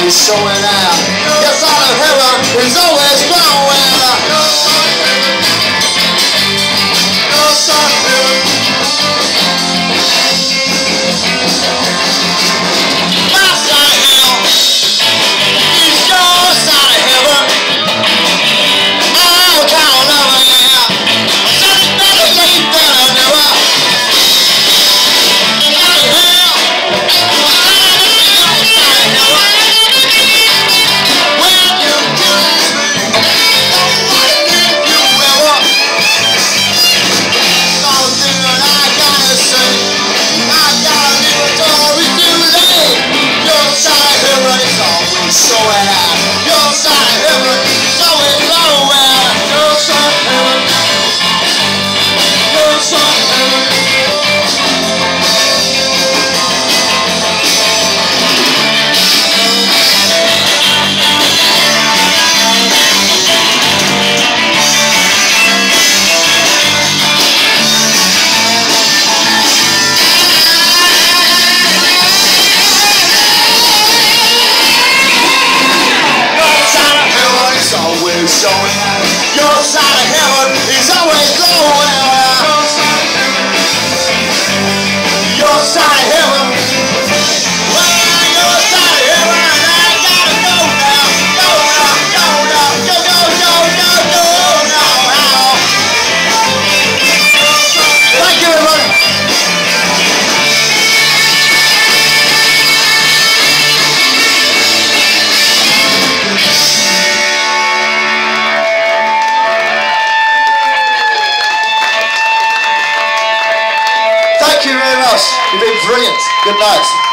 always showing out. Your side of heaven is always glowing. Your side of heaven. My side of hell is your side of heaven. I'm kind of loving it. Said it's better late than I never. Showing out. Your side of heaven is always glowing. Your side of heaven. Your side of heaven. Showing out. Your side of heaven is always glowing. Your side of heaven. Well, your side of heaven, and I gotta go now. Go now, go now, go, go, go, go, go now. Thank you, everybody. Thank you very much. You've been brilliant. Good night.